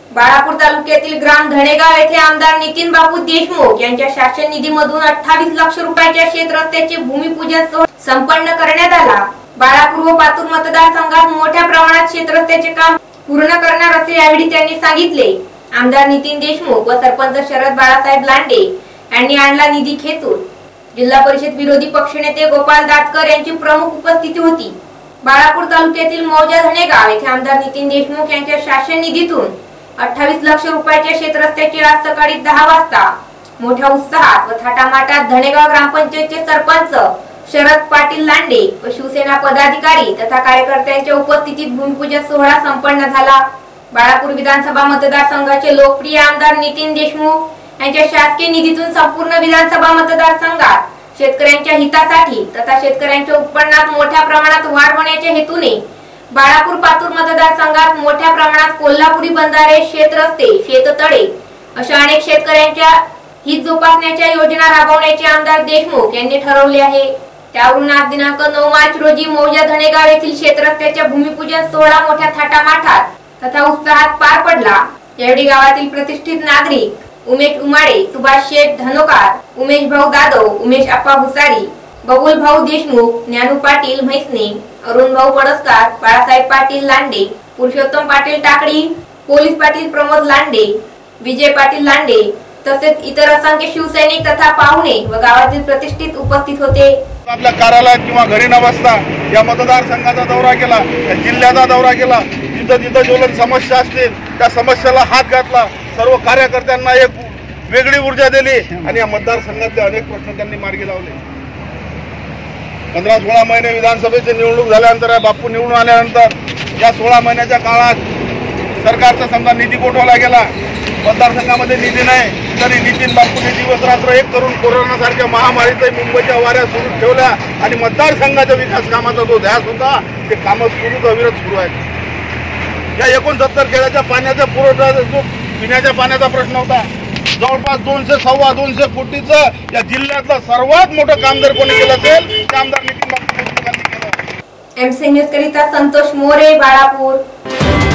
बाळापूर तालुक्यातील ग्राम धणेगाव येथे आमदार नितीन बापू देशमुख यांच्या शासन निधीमधून 28 लाख रुपयाच्या शेत रस्त्याचे भूमिपूजन सोहळा संपन्न करण्यात आला। बाळापूर व पातूर मतदारसंघात मोठ्या प्रमाणात शेत रस्त्याचे काम पूर्ण करणार असे यावेळी त्यांनी सांगितले। आमदार नितीन देशमुख व सरपंच शरद बाळासाहेब लांडे यांनी आणला निधी खेचून। जिल्हा परिषद विरोधी पक्षनेते गोपाल दातकर यांची प्रमुख उपस्थिती होती। बाळापूर तालुक्यातील मौजा धणेगाव येथे आमदार नितीन देशमुख यांच्या शासन निधीतून 28 लाख रुपयाच्या शेत रस्त्याची आज सकाळी 10 वाजता मोठ्या उत्साहात व थाटामाटात धणेगाव ग्रामपंचायतचे सरपंच शरद पाटील लांडे व शिवसेना पदाधिकारी तथा कार्यकर्त्यांच्या उपस्थितीत भूमिपूजन सोहळा संपन्न झाला। बाळापूर विधानसभा मतदारसंघाचे लोकप्रिय आमदार नितीन देशमुख यांच्या शासकीय निधीतून संपूर्ण विधानसभा मतदारसंघात शेतकऱ्यांच्या हितासाठी तथा शेतकऱ्यांच्या उत्पन्नात मोठ्या प्रमाणात वाढ होण्याच्या हेतूने बाळापूर पातूर मतदारसंघात मोठ्या प्रमाणात कोल्हापुरी बंधारे, शेत रस्ते, शेततळे अशा अनेक शेतकऱ्यांच्या हित जोपासण्याच्या योजना राबवण्याचे आमदार देशमुख यांनी ठरवले आहे। त्यावरून आज दिनांक 9 मार्च रोजी मौजा धणेगाव येथील शेत रस्त्याच्या भूमिपूजन सोहळा मोठ्या थाटामाटात तथा उत्साहात पार पडला। यावेळी गावातील प्रतिष्ठित नागरिक उमेश उमाडे, सुभाष शेठ धनोकार, उमेश भाऊ जाधव, उमेश आप्पा भुसारी, बबुल भाऊ देशमुख, ज्ञानू पाटील म्हैसने, अरुण भाऊ पडसकार, बाळासाहेब पाटील लांडे, पुरुषोत्तम पाटील टाकडी, पोलीस पाटील प्रमोद लांडे, विजय पाटील लांडे तसेच इतर असंख्य शिवसैनिक तथा पाहुणे व गावातील प्रतिष्ठित उपस्थित होते। आपल्या कार्यालयात किंवा घरी न बसता या मतदारसंघाचा दौरा केला, या जिल्ह्याचा दौरा केला, जिथं ज्वलन समस्या असतील त्या समस्याला हात घातला, सर्व कार्यकर्त्यांना एक वेगळी ऊर्जा दिली आणि या मतदारसंघातले अनेक प्रश्न त्यांनी मार्गी लावले। 15-16 महिने विधानसभेची निवडणूक झाल्यानंतर बापू निवडून आल्यानंतर या 16 महिन्याच्या काळात सरकारचा समजा निधी गोठवला गेला, मतदारसंघामध्ये निधी नाही तरी नितीन बापूने दिवस रात्र एक करून कोरोनासारख्या महामारीतही मुंबईच्या वाऱ्या सुरू ठेवल्या आणि मतदारसंघाच्या विकास कामाचा जो ध्यास होता ते कामं अविरत सुरू आहेत। या 69 खेळाच्या पाण्याचा पुरवठा जो पिण्याच्या पाण्याचा प्रश्न होता, जवळपास 200-2.25 कोटीचं या जिल्ह्यातलं सर्वात मोठं काम जर कोणी केलं असेल ते आमदार नितीन बापू यांनी केलं। MC न्यूज करिता संतोष मोरे, बाळापूर।